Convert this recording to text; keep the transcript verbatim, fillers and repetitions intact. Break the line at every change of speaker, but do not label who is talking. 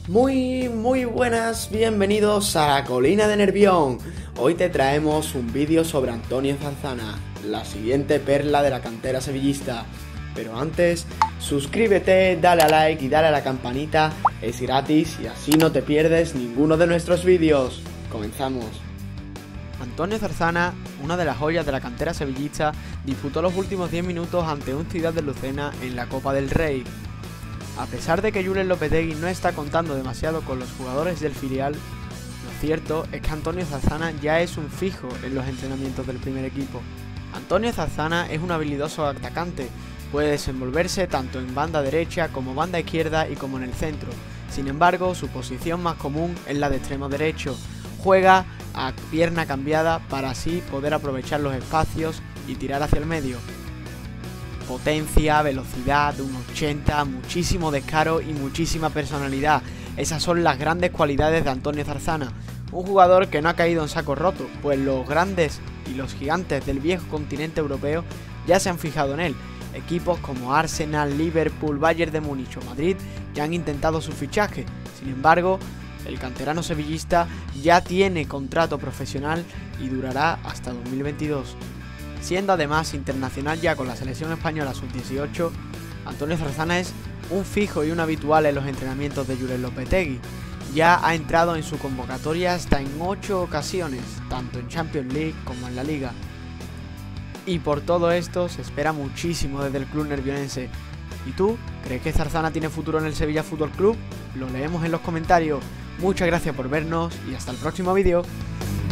Muy, muy buenas, bienvenidos a la Colina de Nervión. Hoy te traemos un vídeo sobre Antonio Zarzana, la siguiente perla de la cantera sevillista. Pero antes, suscríbete, dale a like y dale a la campanita, es gratis y así no te pierdes ninguno de nuestros vídeos. Comenzamos.
Antonio Zarzana, una de las joyas de la cantera sevillista, disputó los últimos diez minutos ante un Ciudad de Lucena en la Copa del Rey. A pesar de que Julen Lopetegui no está contando demasiado con los jugadores del filial, lo cierto es que Antonio Zarzana ya es un fijo en los entrenamientos del primer equipo. Antonio Zarzana es un habilidoso atacante, puede desenvolverse tanto en banda derecha como banda izquierda y como en el centro. Sin embargo, su posición más común es la de extremo derecho. Juega a pierna cambiada para así poder aprovechar los espacios y tirar hacia el medio. Potencia, velocidad, un ochenta, muchísimo descaro y muchísima personalidad. Esas son las grandes cualidades de Antonio Zarzana. Un jugador que no ha caído en saco roto, pues los grandes y los gigantes del viejo continente europeo ya se han fijado en él. Equipos como Arsenal, Liverpool, Bayern de Múnich o Madrid ya han intentado su fichaje. Sin embargo, el canterano sevillista ya tiene contrato profesional y durará hasta dos mil veintidós. Siendo además internacional ya con la selección española sub dieciocho, Antonio Zarzana es un fijo y un habitual en los entrenamientos de Julen Lopetegui. Ya ha entrado en su convocatoria hasta en ocho ocasiones, tanto en Champions League como en la Liga. Y por todo esto se espera muchísimo desde el club nervionense. ¿Y tú? ¿Crees que Zarzana tiene futuro en el Sevilla Fútbol Club? Lo leemos en los comentarios. Muchas gracias por vernos y hasta el próximo vídeo.